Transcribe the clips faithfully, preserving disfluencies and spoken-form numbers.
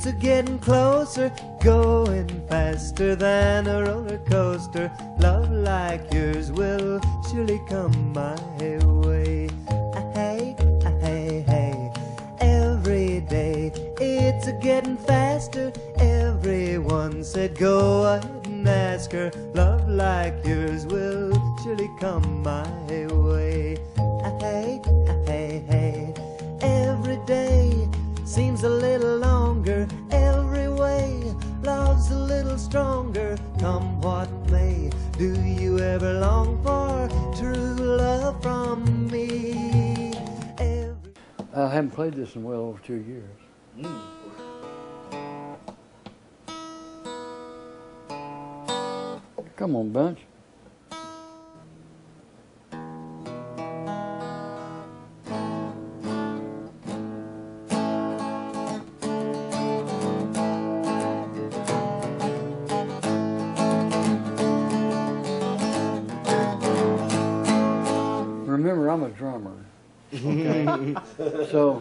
a getting closer, going faster than a roller coaster. Love like yours will surely come my way. Hey, hey, hey, every day it's a getting faster. Everyone said go ahead and ask her. Love like yours will surely come my way. Hey, hey, hey, every day seems a little longer. Every way love's a little stronger. Come what may, do you ever long for true love from me? Every I haven't played this in well over two years. Mm. Come on, Bunch. Remember, I'm a drummer, okay? So,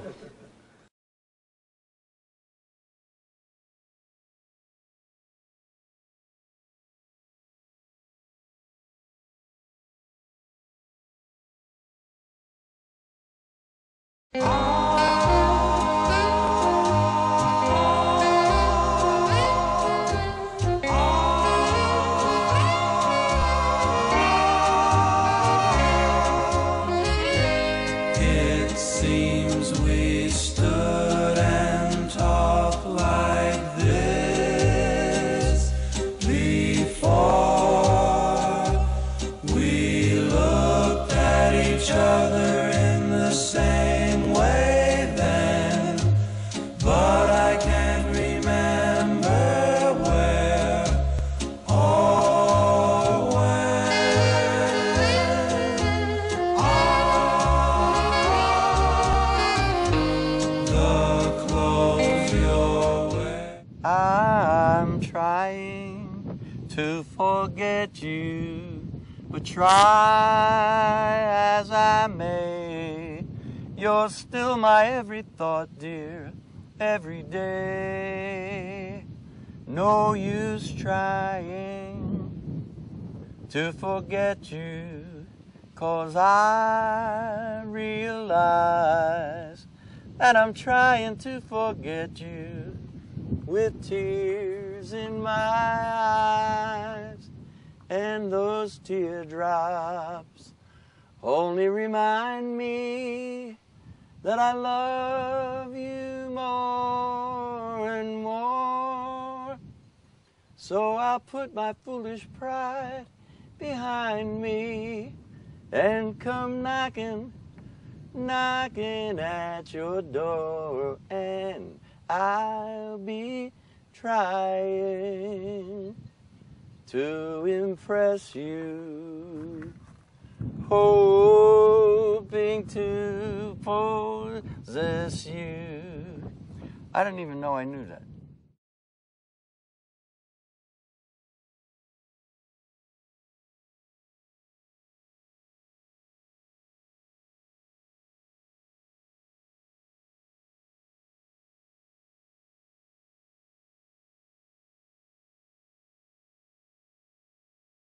it seems we stood and talked like this before. We looked at each other in the same way then, but I can't remember where or when. The clothes you're wearing. I'm trying to forget you, but try as I may, you're still my every thought, dear, every day. No use trying to forget you, 'cause I realize that I'm trying to forget you with tears in my eyes. And those teardrops only remind me that I love you more and more. So I'll put my foolish pride behind me and come knocking, knocking at your door, and I'll be trying to impress you, hoping to possess you. I didn't even know I knew that.